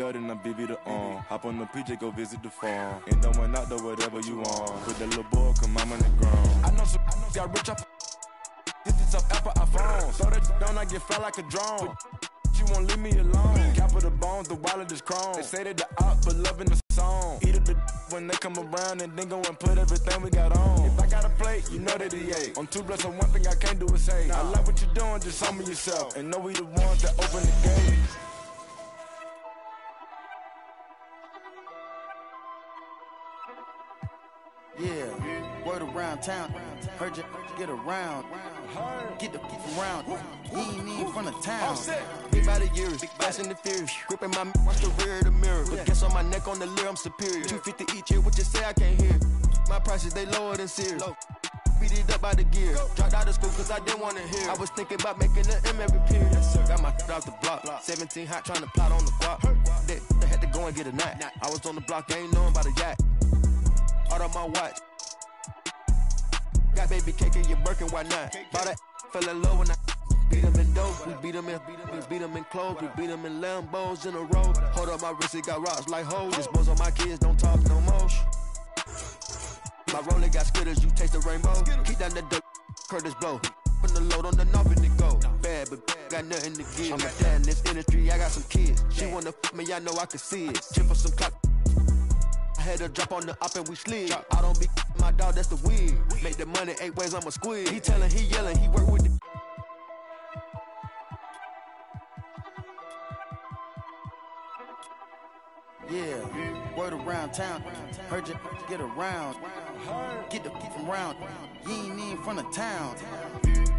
bud and I BB the arm. Hop on the PJ, go visit the farm. And don't went out there, whatever you want. Put that little boy, come I'm on the ground. I know some got rich off. This up Apple iPhone. Throw that down, I get fly like a drone. You won't leave me alone. Cap of the bones, the wallet is chrome. They say that the op, but loving the song. Eat it when they come around and then go and put everything we got on. If I got a plate, you know that he ate. I'm too blessed on one thing I can't do is say. I like what you're doing, just show me yourself. And know we the ones that open the gate. Yeah, word around town. Heard you get around. Get the around. He ain't even from the town. Big by the years, big fast and the fierce. Gripping my watch the rear of the mirror. But guess on my neck on the leer, I'm superior. 250 each year, what you say I can't hear. My prices, they lower than Sears. Beat it up by the gear. Dropped out of school cause I didn't wanna hear. I was thinking about making an M every period. Got my off the block. 17 hot trying to plot on the guap. They had to go and get a knot. I was on the block, ain't knowing about a yacht. Out of my watch. Got baby cake in your Birkin, why not? Bought that, fell in love when I beat him in dope. We beat him in clothes. We beat him in Lambos in a row. Hold up my wrist, it got rocks like hoes. Just bones on my kids, don't talk no more. My roller got skitters, you taste the rainbow. Keep down the dirt, Curtis blow. Put the load on the knob and it go. Bad, but got nothing to give. I'm a dad in this industry, I got some kids. She wanna f me, I know I can see it. Chip for some clock. I had a drop on the up and we slid. I don't be my dog, that's the wig. Make the money 8 ways, I'm a squid. He tellin', he yellin', he work with the. Yeah, word around town. Heard you get around. Get the from round. You ain't even from the town.